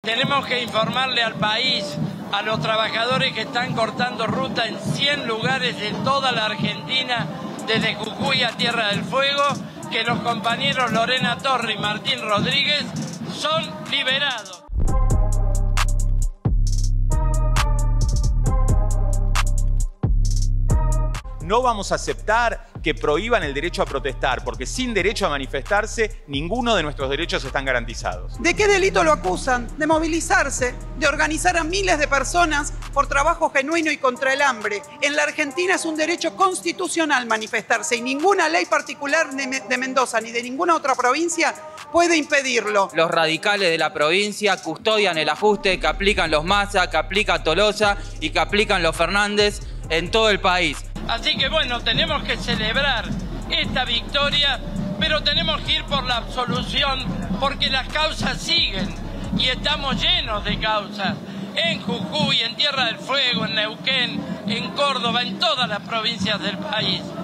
Tenemos que informarle al país, a los trabajadores que están cortando ruta en 100 lugares de toda la Argentina, desde Jujuy a Tierra del Fuego, que los compañeros Lorena Torre y Martín Rodríguez son liberados. No vamos a aceptar que prohíban el derecho a protestar, porque sin derecho a manifestarse, ninguno de nuestros derechos están garantizados. ¿De qué delito lo acusan? De movilizarse, de organizar a miles de personas por trabajo genuino y contra el hambre. En la Argentina es un derecho constitucional manifestarse y ninguna ley particular de Mendoza ni de ninguna otra provincia puede impedirlo. Los radicales de la provincia custodian el ajuste que aplican los Massa, que aplica Tolosa y que aplican los Fernández en todo el país. Así que bueno, tenemos que celebrar esta victoria, pero tenemos que ir por la absolución, porque las causas siguen y estamos llenos de causas. En Jujuy, en Tierra del Fuego, en Neuquén, en Córdoba, en todas las provincias del país.